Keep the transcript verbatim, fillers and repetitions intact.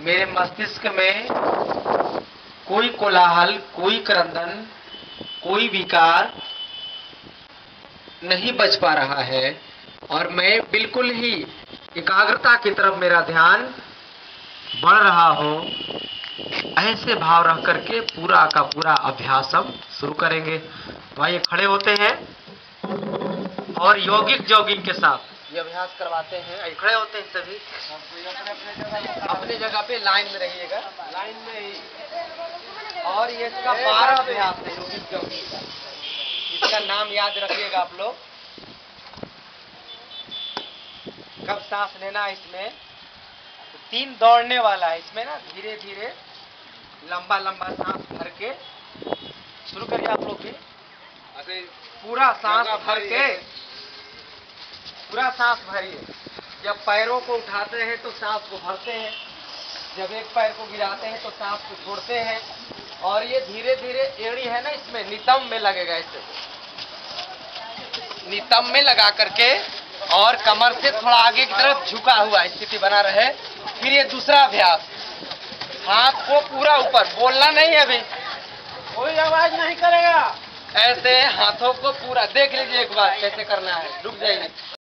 मेरे मस्तिष्क में कोई कोलाहल, कोई क्रंदन, कोई विकार नहीं बच पा रहा है और मैं बिल्कुल ही एकाग्रता की तरफ मेरा ध्यान बढ़ रहा हो। ऐसे भाव रख करके पूरा का पूरा अभ्यास हम शुरू करेंगे। तो आइए खड़े होते हैं और यौगिक जॉगिंग के साथ ये अभ्यास करवाते हैं। आइए खड़े होते हैं सभी, अपने जगह पे लाइन में रहिएगा, लाइन में ही। और ये इसका बारह अभ्यास है यौगिक जॉगिंग का, इसका नाम याद रखिएगा आप लोग। कब सांस लेना है इसमें, तो तीन दौड़ने वाला है इसमें ना, धीरे धीरे लंबा लंबा सांस भर के शुरू करिए आप लोग भी। पूरा सांस भर के पूरा सांस भरिए। जब पैरों को उठाते हैं तो सांस को भरते हैं, जब एक पैर को गिराते हैं तो सांस को छोड़ते हैं। और ये धीरे धीरे एड़ी है ना इसमें नितंब में लगेगा, इसे नितंब में लगा करके और कमर से थोड़ा आगे की तरफ झुका हुआ स्थिति बना रहे। फिर ये दूसरा अभ्यास, हाथ को पूरा ऊपर, बोलना नहीं है अभी, कोई आवाज नहीं करेगा, ऐसे हाथों को पूरा देख लीजिए एक बार कैसे करना है। रुक जाइए।